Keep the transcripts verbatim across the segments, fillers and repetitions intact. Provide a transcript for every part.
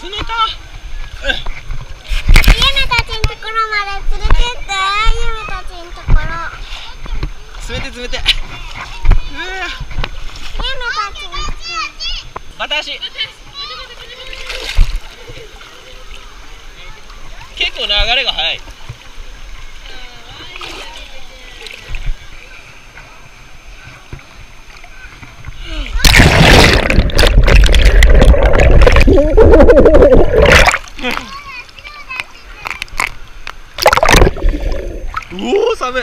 爪か。 ゆめたちんところまで連れてって。ゆめたちんところ。 詰めて詰めて。うわ。 ゆめたちんところ。 バタ足。結構流れが速い。うおー、寒い。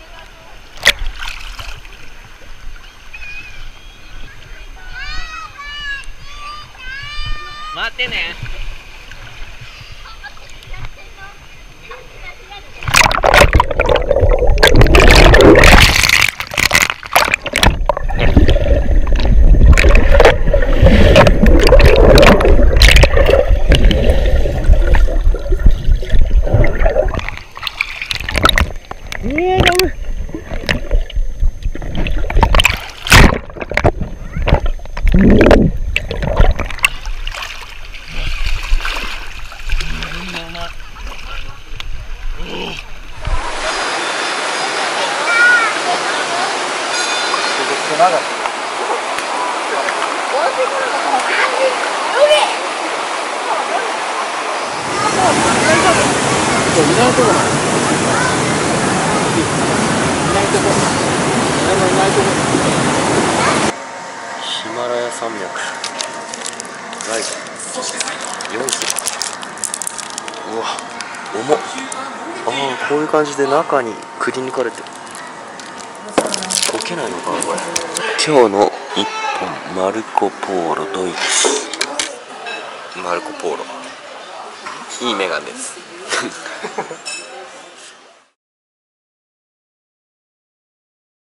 待ってね。ヒマラヤ山脈ライブよんキロ。うわ重っ。ああ、こういう感じで中にくり抜かれてる。溶けないのかなこれ。今日の一本マルコ・ポーロドイツ。マルコ・ポーロいいメガネです